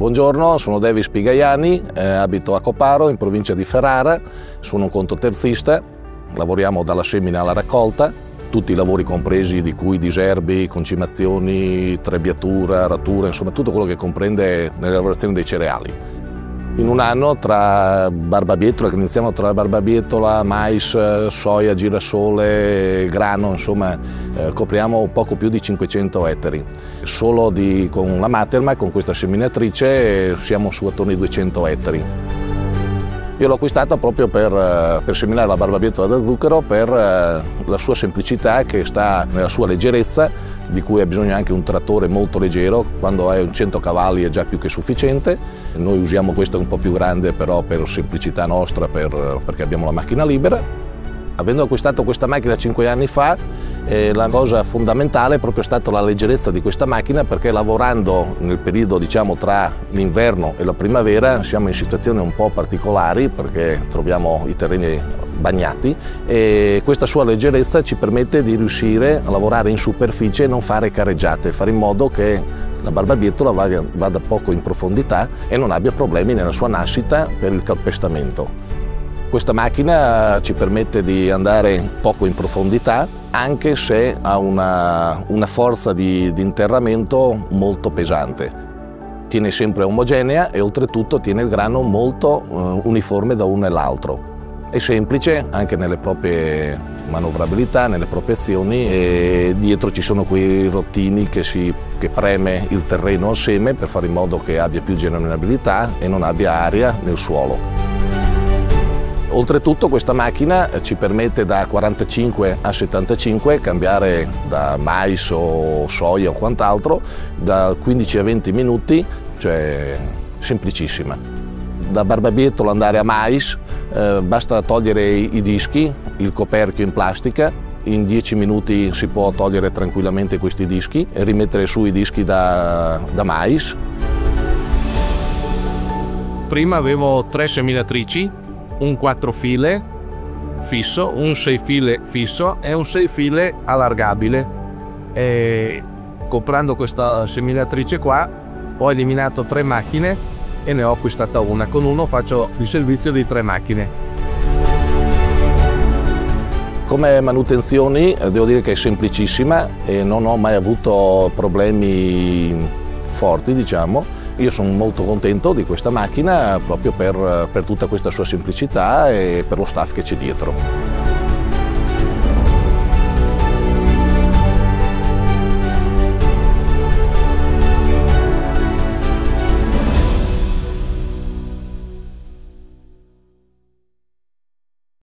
Buongiorno, sono Davis Pigaiani, abito a Coparo in provincia di Ferrara, sono un contoterzista, lavoriamo dalla semina alla raccolta, tutti i lavori compresi di cui diserbi, concimazioni, trebbiatura, ratura, insomma tutto quello che comprende nella lavorazione dei cereali. In un anno tra barbabietola, che iniziamo tra barbabietola, mais, soia, girasole, grano, insomma copriamo poco più di 500 ettari. Solo con la Materma, con questa seminatrice, siamo su attorno ai 200 ettari. Io l'ho acquistata proprio per seminare la barbabietola da zucchero, per la sua semplicità che sta nella sua leggerezza, di cui ha bisogno anche un trattore molto leggero. Quando hai un 100 cavalli è già più che sufficiente. Noi usiamo questo un po' più grande però per semplicità nostra, perché abbiamo la macchina libera. Avendo acquistato questa macchina 5 anni fa, la cosa fondamentale è proprio stata la leggerezza di questa macchina, perché lavorando nel periodo tra l'inverno e la primavera siamo in situazioni un po' particolari perché troviamo i terreni bagnati e questa sua leggerezza ci permette di riuscire a lavorare in superficie e non fare careggiate, fare in modo che la barbabietola vada poco in profondità e non abbia problemi nella sua nascita per il calpestamento. Questa macchina ci permette di andare poco in profondità, anche se ha una forza di interramento molto pesante. Tiene sempre omogenea e oltretutto tiene il grano molto uniforme da uno e l'altro. È semplice anche nelle proprie manovrabilità, nelle proprie azioni, e dietro ci sono quei rottini che preme il terreno al seme per fare in modo che abbia più germinabilità e non abbia aria nel suolo. Oltretutto questa macchina ci permette da 45 a 75 cambiare da mais o soia o quant'altro da 15 a 20 minuti, cioè semplicissima. Da barbabietola andare a mais basta togliere i dischi, il coperchio in plastica. In 10 minuti si può togliere tranquillamente questi dischi e rimettere su i dischi da mais. Prima avevo 3 seminatrici, un 4 file fisso, un 6 file fisso e un 6 file allargabile. E comprando questa seminatrice qua ho eliminato 3 macchine e ne ho acquistata una. Con uno faccio il servizio di 3 macchine. Come manutenzioni devo dire che è semplicissima e non ho mai avuto problemi forti, diciamo. Io sono molto contento di questa macchina proprio per tutta questa sua semplicità e per lo staff che c'è dietro.